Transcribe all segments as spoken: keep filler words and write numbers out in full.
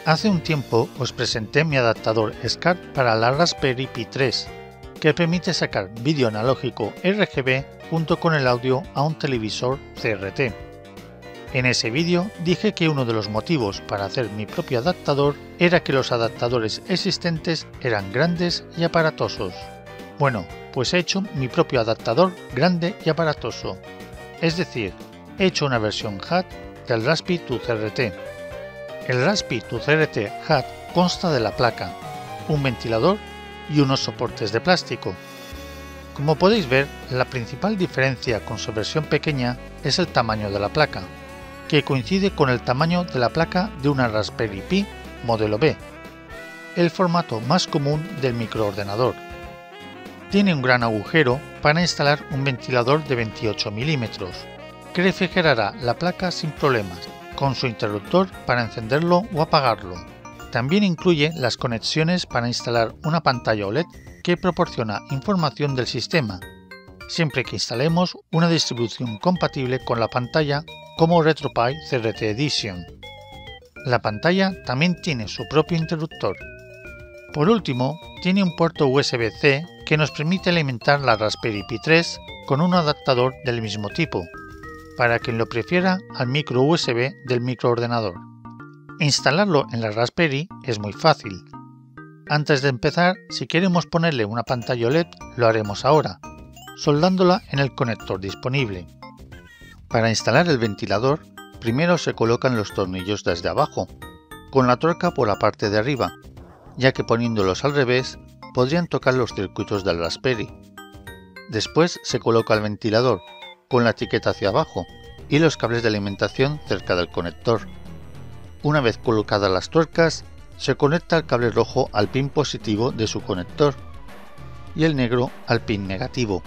Hace un tiempo os presenté mi adaptador SCART para la Raspberry Pi tres, que permite sacar vídeo analógico R G B junto con el audio a un televisor C R T. En ese vídeo dije que uno de los motivos para hacer mi propio adaptador era que los adaptadores existentes eran grandes y aparatosos. Bueno, pues he hecho mi propio adaptador grande y aparatoso, es decir, he hecho una versión H A T del Raspberry dos C R T. El Raspberry dos C R T H A T consta de la placa, un ventilador y unos soportes de plástico. Como podéis ver, la principal diferencia con su versión pequeña es el tamaño de la placa, que coincide con el tamaño de la placa de una Raspberry Pi modelo B, el formato más común del microordenador. Tiene un gran agujero para instalar un ventilador de veintiocho milímetros, que refrigerará la placa sin problemas, con su interruptor para encenderlo o apagarlo. También incluye las conexiones para instalar una pantalla O L E D que proporciona información del sistema, siempre que instalemos una distribución compatible con la pantalla como RetroPie C R T Edition. La pantalla también tiene su propio interruptor. Por último, tiene un puerto U S B C que nos permite alimentar la Raspberry Pi tres con un adaptador del mismo tipo, para quien lo prefiera al micro U S B del microordenador. Instalarlo en la Raspberry es muy fácil. Antes de empezar, si queremos ponerle una pantalla O L E D, lo haremos ahora, soldándola en el conector disponible. Para instalar el ventilador, primero se colocan los tornillos desde abajo, con la tuerca por la parte de arriba, ya que poniéndolos al revés podrían tocar los circuitos del Raspberry. Después se coloca el ventilador, con la etiqueta hacia abajo, y los cables de alimentación cerca del conector. Una vez colocadas las tuercas, se conecta el cable rojo al pin positivo de su conector y el negro al pin negativo.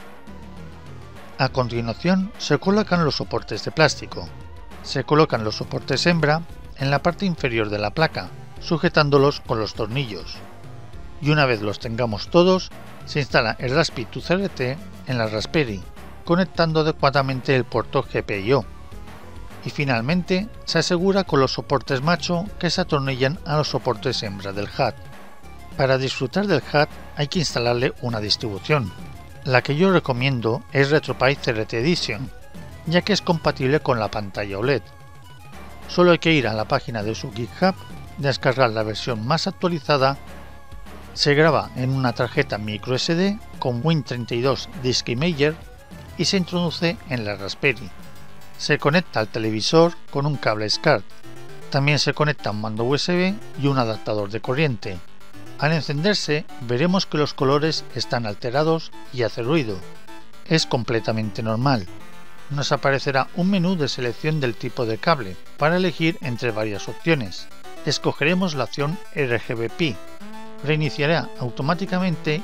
A continuación se colocan los soportes de plástico. Se colocan los soportes hembra en la parte inferior de la placa, sujetándolos con los tornillos. Y una vez los tengamos todos, se instala el Raspberry dos C R T en la Raspberry, conectando adecuadamente el puerto G P I O. Y finalmente se asegura con los soportes macho que se atornillan a los soportes hembra del H A T. Para disfrutar del H A T hay que instalarle una distribución. La que yo recomiendo es RetroPie C R T Edition, ya que es compatible con la pantalla O L E D. Solo hay que ir a la página de su GitHub, descargar la versión más actualizada, se graba en una tarjeta micro S D con Win treinta y dos Disk Imager y se introduce en la Raspberry. Se conecta al televisor con un cable SCART. También se conecta un mando U S B y un adaptador de corriente. Al encenderse veremos que los colores están alterados y hace ruido. Es completamente normal. Nos aparecerá un menú de selección del tipo de cable para elegir entre varias opciones. Escogeremos la opción R G B Pi. Reiniciará automáticamente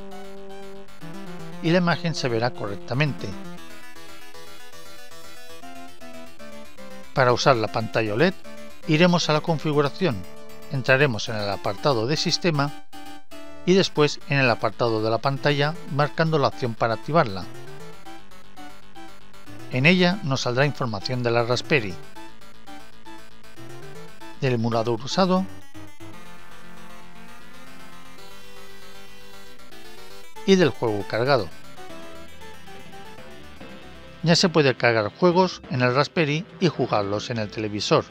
y la imagen se verá correctamente. Para usar la pantalla O L E D, iremos a la configuración, entraremos en el apartado de sistema y después en el apartado de la pantalla marcando la opción para activarla. En ella nos saldrá información de la Raspberry, del emulador usado y del juego cargado. Ya se puede cargar juegos en el Raspberry y jugarlos en el televisor.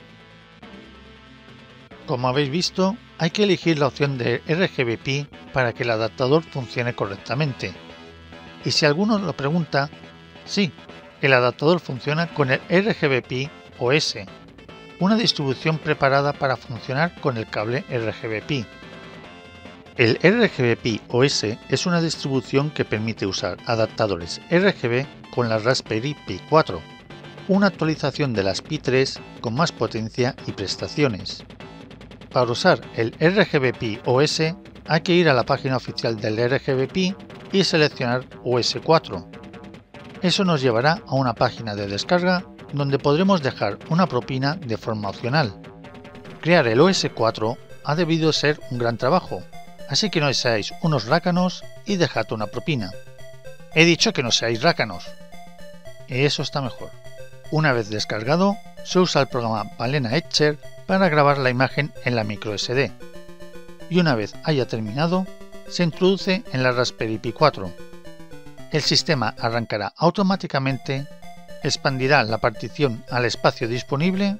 Como habéis visto, hay que elegir la opción de R G B Pi para que el adaptador funcione correctamente. Y si alguno lo pregunta, sí, el adaptador funciona con el R G B Pi O S, una distribución preparada para funcionar con el cable R G B Pi. El R G B Pi O S es una distribución que permite usar adaptadores R G B con la Raspberry Pi cuatro, una actualización de las Pi tres con más potencia y prestaciones. Para usar el R G B Pi O S hay que ir a la página oficial del R G B Pi y seleccionar O S cuatro. Eso nos llevará a una página de descarga donde podremos dejar una propina de forma opcional. Crear el O S cuatro ha debido ser un gran trabajo, así que no seáis unos rácanos y dejad una propina. He dicho que no seáis rácanos. Eso está mejor. Una vez descargado, se usa el programa Balena Etcher para grabar la imagen en la microSD, y una vez haya terminado, se introduce en la Raspberry Pi cuatro. El sistema arrancará automáticamente, expandirá la partición al espacio disponible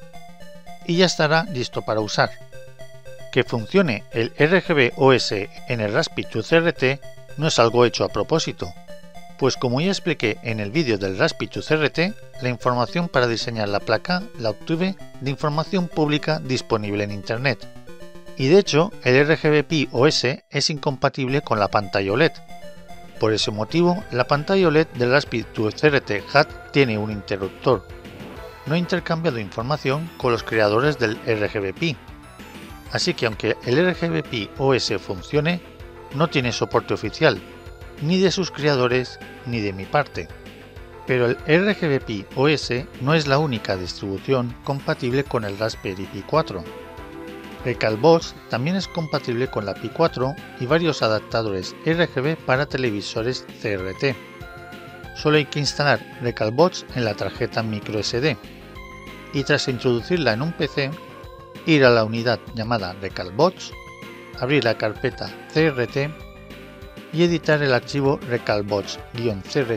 y ya estará listo para usar. Que funcione el R G B O S en el Raspberry dos C R T no es algo hecho a propósito, pues como ya expliqué en el vídeo del Raspberry dos C R T, la información para diseñar la placa la obtuve de información pública disponible en Internet. Y de hecho, el R G B Pi O S es incompatible con la pantalla O L E D. Por ese motivo, la pantalla O L E D del Raspberry dos C R T H A T tiene un interruptor. No he intercambiado información con los creadores del R G B Pi, así que aunque el R G B Pi O S funcione, no tiene soporte oficial, ni de sus creadores ni de mi parte. Pero el R G B Pi O S no es la única distribución compatible con el Raspberry Pi cuatro. Recalbox también es compatible con la Pi cuatro y varios adaptadores R G B para televisores C R T. Solo hay que instalar Recalbox en la tarjeta microSD y tras introducirla en un P C, ir a la unidad llamada Recalbox, abrir la carpeta C R T y editar el archivo recalbox-c r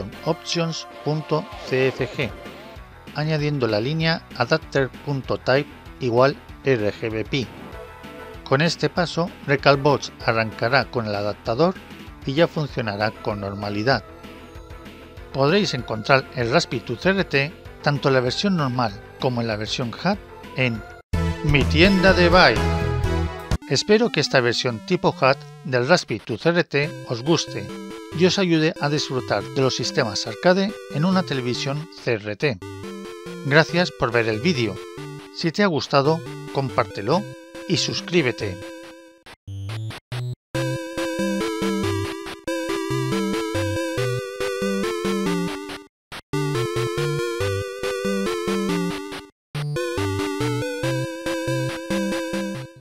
t-options.cfg, añadiendo la línea adapter.type igual R G B Pi. Con este paso, Recalbox arrancará con el adaptador y ya funcionará con normalidad. Podréis encontrar el Raspberry dos C R T tanto en la versión normal como en la versión H A T en mi tienda de Buy. Espero que esta versión tipo H A T del Raspberry dos C R T os guste y os ayude a disfrutar de los sistemas arcade en una televisión C R T. Gracias por ver el vídeo. Si te ha gustado, compártelo y suscríbete.